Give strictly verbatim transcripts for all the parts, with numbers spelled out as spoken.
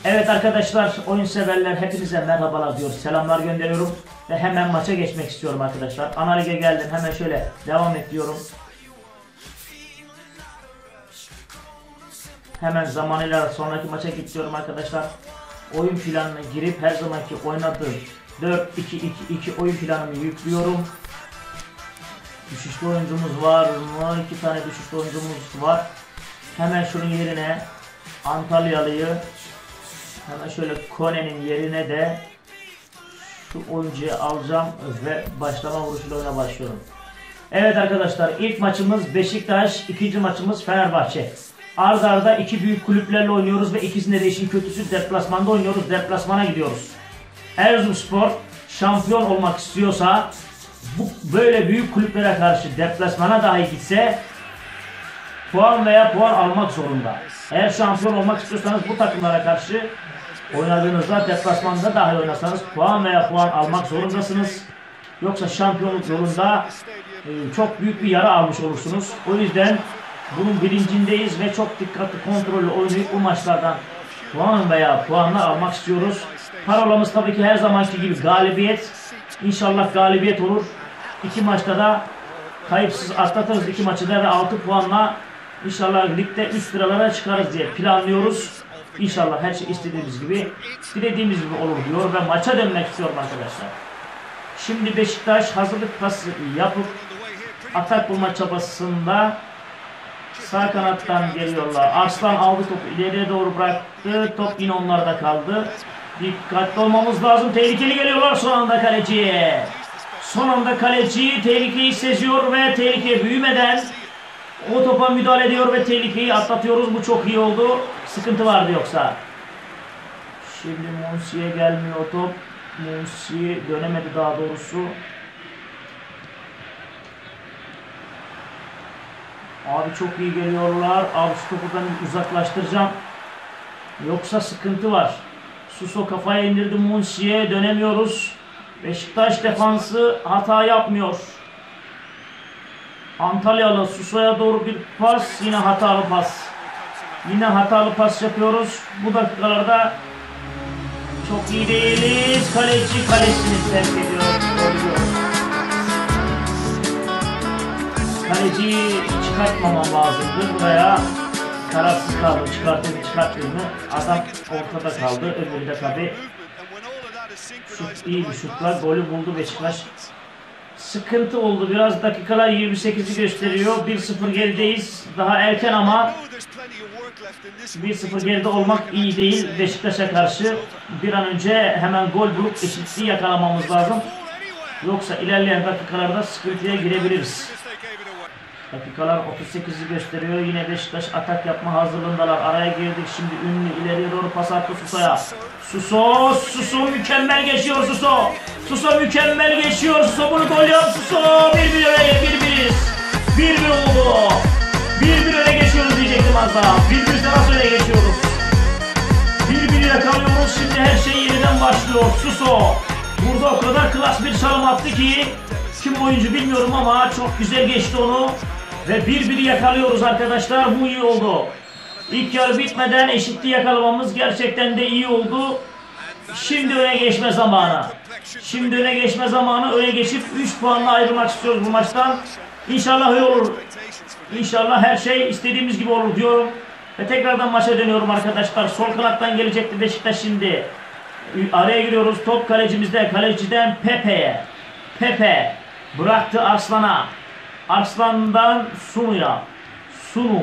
Evet arkadaşlar, oyun severler hepinize merhabalar diyor. Selamlar gönderiyorum ve hemen maça geçmek istiyorum arkadaşlar. Ana lige geldim, hemen şöyle devam et diyorum. Hemen zamanıyla sonraki maça gidiyorum arkadaşlar. Oyun planına girip her zamanki oynadığım dört iki iki iki oyun planımı yüklüyorum. Düşüşlü oyuncumuz var mı? İki tane düşüşlü oyuncumuz var. Hemen şunun yerine Antalyalı'yı, hemen şöyle Kone'nin yerine de şu oyuncuyu alacağım ve başlama vuruşuyla oyuna başlıyorum. Evet arkadaşlar, ilk maçımız Beşiktaş, ikinci maçımız Fenerbahçe. Arda arda iki büyük kulüplerle oynuyoruz ve ikisinde de işin kötüsü deplasmanda oynuyoruz. Deplasmana gidiyoruz. Erzurumspor şampiyon olmak istiyorsa bu böyle büyük kulüplere karşı deplasmana dahi gitse puan veya puan almak zorunda. Eğer şampiyon olmak istiyorsanız bu takımlara karşı oynadığınızda deplasmanda dahi oynasanız puan veya puan almak zorundasınız. Yoksa şampiyonluk yolunda e, çok büyük bir yara almış olursunuz. O yüzden bunun bilincindeyiz ve çok dikkatli, kontrollü oynayıp bu maçlardan puan veya puanlar almak istiyoruz. Parolamız tabii ki her zamanki gibi galibiyet. İnşallah galibiyet olur. İki maçta da kayıpsız atlatırız iki maçı da ve altı puanla İnşallah ligde üst sıralara çıkarız diye planlıyoruz. İnşallah her şey istediğimiz gibi, dilediğimiz gibi olur diyor ve maça dönmek istiyorum arkadaşlar. Şimdi Beşiktaş hazırlık pası yapıp atak bulma çabasında sağ kanattan geliyorlar. Arslan aldı topu, ileriye doğru bıraktı. Top yine onlarda kaldı. Dikkatli olmamız lazım. Tehlikeli geliyorlar son anda kaleci. Son anda kaleci tehlikeyi seziyor ve tehlike büyümeden o topa müdahale ediyor ve tehlikeyi atlatıyoruz. Bu çok iyi oldu. Sıkıntı vardı yoksa. Şimdi Monsi'ye gelmiyor top. Monsi dönemedi daha doğrusu. Abi çok iyi geliyorlar. Abi şu topu ben uzaklaştıracağım. Yoksa sıkıntı var. Suso kafaya indirdi Monsi'ye. Dönemiyoruz. Beşiktaş defansı hata yapmıyor. Antalyalı Suso'ya doğru bir pas. Yine hatalı pas. Yine hatalı pas yapıyoruz. Bu dakikalarda çok iyi değiliz. Kaleci kalesini terk ediyor. Kaleciyi çıkartmamam lazımdı. Buraya kararsız kaldı. Çıkartayım çıkartayım mı? Adam ortada kaldı. Öbürü de tabi şut, iyi bir şutla golü buldu Beşiktaş. Sıkıntı oldu. Biraz dakikalar yirmi sekizi gösteriyor. bir sıfır gerideyiz. Daha erken ama bir sıfır geride olmak iyi değil. Beşiktaş'a karşı bir an önce hemen gol bulup eşitliği yakalamamız lazım. Yoksa ilerleyen dakikalarda sıkıntıya girebiliriz. Dakikalar otuz sekizi gösteriyor. Yine Beşiktaş atak yapma hazırlığındalar. Araya girdik. Şimdi ünlü ileriye doğru pas attı Suso'ya. Suso, Suso mükemmel geçiyor Suso. Suso mükemmel geçiyor. Suso bunu gol yap Suso. bir bir öne bir biriz. bir bir oldu. bir bir öne geçiyoruz diyecektim az daha. bir bir nasıl öne geçiyoruz? bir bir yakalıyoruz. Şimdi her şey yeniden başlıyor. Suso burada o kadar klas bir çalım attı ki kim oyuncu bilmiyorum ama çok güzel geçti onu. Ve bir bir yakalıyoruz arkadaşlar. Bu iyi oldu. İlk yarı bitmeden eşitliği yakalamamız gerçekten de iyi oldu. Şimdi öne geçme zamanı. Şimdi öne geçme zamanı. Öne geçip üç puanla ayrılmak istiyoruz bu maçtan. İnşallah öyle olur. İnşallah her şey istediğimiz gibi olur diyorum. Ve tekrardan maça dönüyorum arkadaşlar. Sol kanattan gelecekti Beşiktaş şimdi. Araya giriyoruz. Top kalecimizde. Kaleciden Pepe'ye. Pepe bıraktı Arslan'a. Arslan'dan Sunu'ya. Sunu.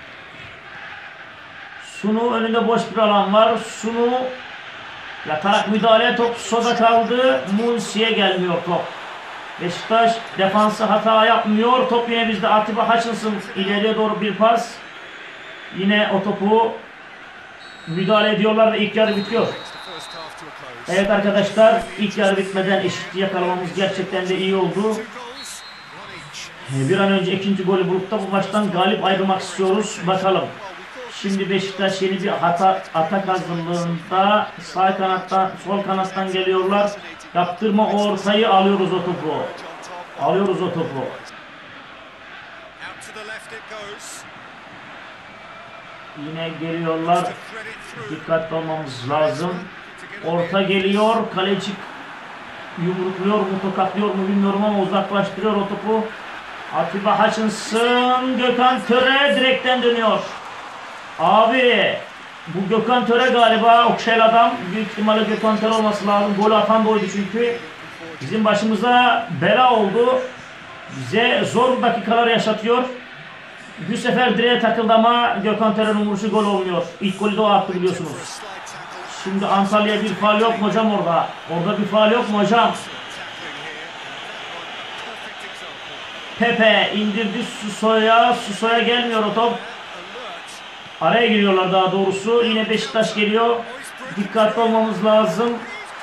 Sunu önünde boş bir alan var. Sunu yatarak müdahale. Top Suso'da kaldı. Monsi'ye gelmiyor top. Beşiktaş defansı hata yapmıyor. Top yine bizde. Atiba Hutchinson ileriye doğru bir pas. Yine o topu müdahale ediyorlar ve ilk yarı bitiyor. Evet arkadaşlar, ilk yarı bitmeden eşitliği yakalamamız gerçekten de iyi oldu. Bir an önce ikinci golü bulup da bu maçtan galip ayrılmak istiyoruz. Bakalım. Şimdi Beşiktaş yeni bir hata, atak hazırlığında sağ kanattan, sol kanattan geliyorlar. Yaptırma ortayı alıyoruz o topu. Alıyoruz o topu. Yine geliyorlar. Dikkatli olmamız lazım. Orta geliyor. Kaleci yumrukluyor mu, tokatlıyor mu bilmiyorum ama uzaklaştırıyor o topu. Atiba Hutchinson, Gökhan Töre direkten dönüyor. Abi bu Gökhan Töre galiba okşayan adam. Büyük ihtimalle Gökhan Töre olması lazım. Gol atan da oydu çünkü. Bizim başımıza bela oldu. Bize zor dakikalar yaşatıyor. Bu sefer direğe takıldı ama Gökhan Töre'nin vuruşu gol olmuyor. İlk golü de o attı biliyorsunuz. Şimdi Antalya bir faul yok mu hocam orada? Orada bir faul yok mu hocam? Pepe indirdi Suso'ya. Suso'ya gelmiyor o top. Araya giriyorlar daha doğrusu. Yine Beşiktaş geliyor. Dikkatli olmamız lazım.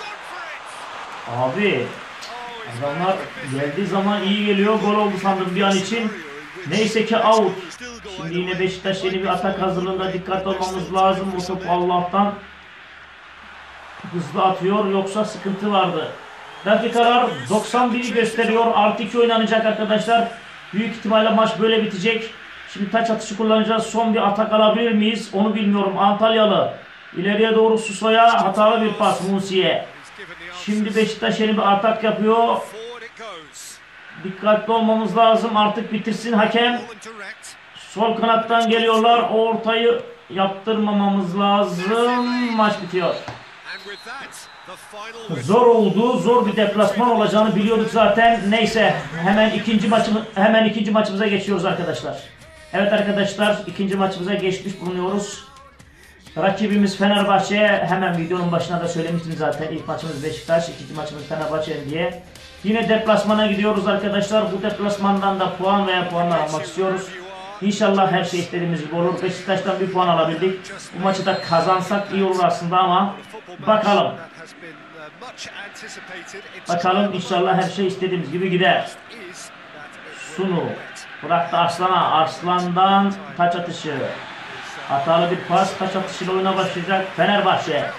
Abi adamlar geldiği zaman iyi geliyor. Gol oldu sandım bir an için. Neyse ki out. Şimdi yine Beşiktaş yeni bir atak hazırlığında, dikkatli olmamız lazım. O top Allah'tan hızlı atıyor, yoksa sıkıntı vardı. Dakikalar doksan biri gösteriyor. Artı iki oynanacak arkadaşlar. Büyük ihtimalle maç böyle bitecek. Şimdi taç atışı kullanacağız. Son bir atak alabilir miyiz? Onu bilmiyorum. Antalyalı ileriye doğru Suso'ya, hatalı bir pas Musi'ye. Şimdi Beşiktaş yeni bir atak yapıyor. Dikkatli olmamız lazım. Artık bitirsin hakem. Sol kanattan geliyorlar. Ortayı yaptırmamamız lazım. Maç bitiyor. Zor oldu. Zor bir deplasman olacağını biliyorduk zaten. Neyse, hemen ikinci maçımız hemen ikinci maçımıza geçiyoruz arkadaşlar. Evet arkadaşlar, ikinci maçımıza geçmiş bulunuyoruz. Rakibimiz Fenerbahçe. Hemen videonun başına da söylemiştim zaten. İlk maçımız Beşiktaş, ikinci maçımız Fenerbahçe diye. Yine deplasmana gidiyoruz arkadaşlar. Bu deplasmandan da puan veya puanlar almak istiyoruz. İnşallah her şey istediğimiz gibi olur. Beşiktaş'tan bir puan alabildik. Bu maçı da kazansak iyi olur aslında ama bakalım. Bakalım, inşallah her şey istediğimiz gibi gider. Sunu bıraktı Arslan'a. Arslan'dan taç atışı. Hatalı bir pas, taç atışıyla oyuna başlayacak Fenerbahçe.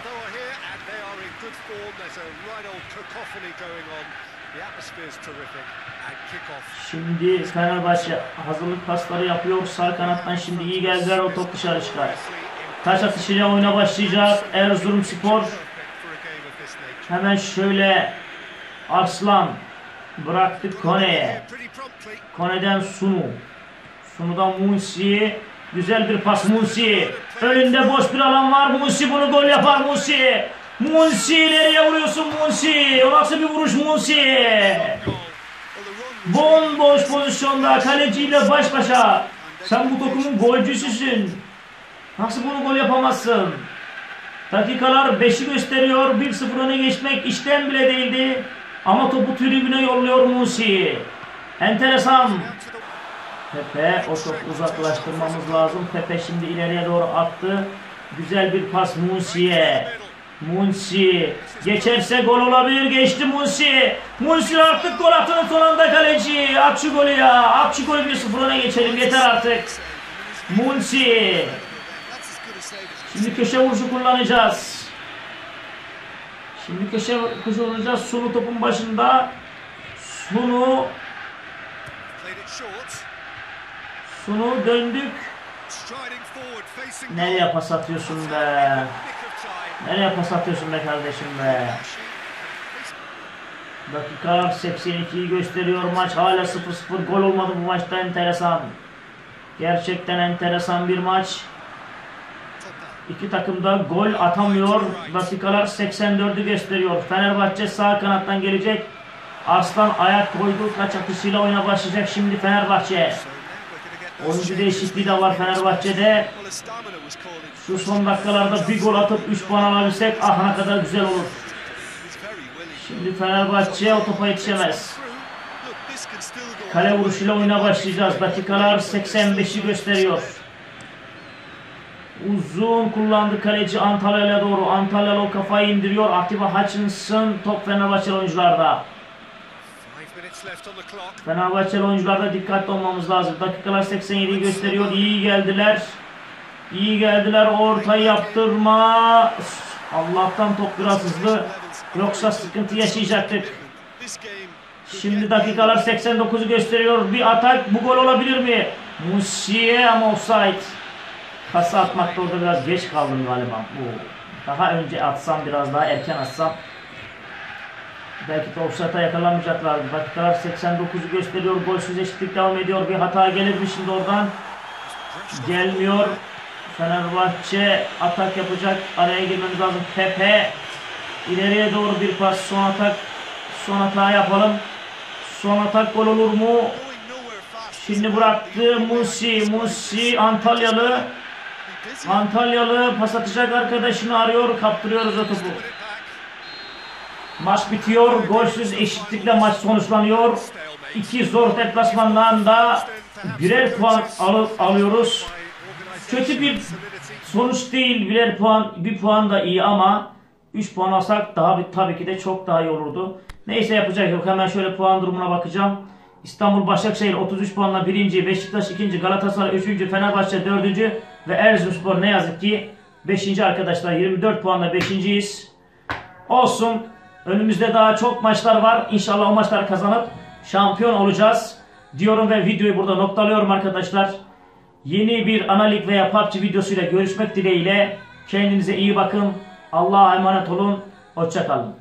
Şimdi Fenerbahçe hazırlık pasları yapıyor. Sağ kanattan şimdi iyi geldiler. O top dışarı çıkar. Taç atışıyla oyuna başlayacak Erzurumspor. Hemen şöyle Arslan bıraktı Kone'ye. Kone'den Sunu. Sunu'dan Munsi. Güzel bir pas Munsi. Önünde boş bir alan var. Munsi bunu gol yapar Munsi. Munsi nereye vuruyorsun Munsi? O nasıl bir vuruş Munsi? Bomboş pozisyonda kaleciyle baş başa. Sen bu takımın golcüsüsün. Nasıl bunu gol yapamazsın? Dakikalar beşi gösteriyor. bir sıfır öne geçmek işten bile değildi. Ama topu tribüne yolluyor Musi. Enteresan. Pepe, o topu uzaklaştırmamız lazım. Pepe şimdi ileriye doğru attı. Güzel bir pas Musi'ye. Munsi geçerse gol olabilir. Geçti Munsi. Munsi artık gol atın son anda kaleci. At şu golü ya. At şu golü, bir sıfır öne geçelim. Yeter artık. Munsi. Şimdi köşe vuruşu kullanacağız. Şimdi köşe vuruşu kullanacağız. Sunu topun başında. Sunu. Sunu döndük. Nereye pas atıyorsun be? Nereye pas atıyorsun be kardeşim be? Dakika seksen ikiyi gösteriyor maç. Hala sıfır sıfır, gol olmadı bu maçta. Enteresan. Gerçekten enteresan bir maç. İki takım da gol atamıyor. Dakikalar seksen dördü gösteriyor. Fenerbahçe sağ kanattan gelecek. Arslan ayak koydu. Taç atışıyla oyuna başlayacak şimdi Fenerbahçe. Oyuncu değişikliği de var Fenerbahçe'de. Şu son dakikalarda bir gol atıp üç puan alabilsek ah ne kadar güzel olur. Şimdi Fenerbahçe o topa yetişemez. Kale vuruşuyla oyuna başlayacağız. Dakikalar seksen beşi gösteriyor. Uzun kullandı kaleci Antalya'ya doğru. Antalyalı o kafayı indiriyor. Atiba Hutchinson, top Fenerbahçeli oyuncularda. Fenerbahçeli oyuncularda dikkatli olmamız lazım. Dakikalar seksen yediyi gösteriyor. İyi geldiler. İyi geldiler. Ortayı yaptırma. Allah'tan top biraz hızlı. Yoksa sıkıntı yaşayacaktık. Şimdi dakikalar seksen dokuzu gösteriyor. Bir atak. Bu gol olabilir mi? Musiye ama offside. Pası atmakta orada biraz geç kaldım galiba. Oo. Daha önce atsam, biraz daha erken atsam belki de offside'a yakalamayacaklardı. Dakikalar seksen dokuzu gösteriyor. Golsüz eşitlik devam ediyor. Bir hata gelir mi şimdi oradan? Gelmiyor. Fenerbahçe atak yapacak. Araya girmemiz lazım. Pepe ileriye doğru bir pas. Son atak. Son hata yapalım. Son atak gol olur mu? Şimdi bıraktı Musi. Musi Antalyalı. Antalyalı pas atacak arkadaşını arıyor. Kaptırıyoruz o topu. Maç bitiyor. Golsüz eşitlikle maç sonuçlanıyor. İki zor deplasmandan da birer puan al alıyoruz. Kötü bir sonuç değil. Birer puan, bir puan da iyi ama üç puan alsak daha bir, tabii ki de çok daha iyi olurdu. Neyse, yapacak yok. Hemen şöyle puan durumuna bakacağım. İstanbul Başakşehir otuz üç puanla birinci, Beşiktaş ikinci, Galatasaray üçüncü, Fenerbahçe dördüncü ve Erzurumspor ne yazık ki beşinci arkadaşlar. yirmi dört puanla beşinciyiz. Olsun. Önümüzde daha çok maçlar var. İnşallah o maçları kazanıp şampiyon olacağız diyorum ve videoyu burada noktalıyorum arkadaşlar. Yeni bir Analig veya P U B G videosuyla görüşmek dileğiyle. Kendinize iyi bakın. Allah'a emanet olun. Hoşça kalın.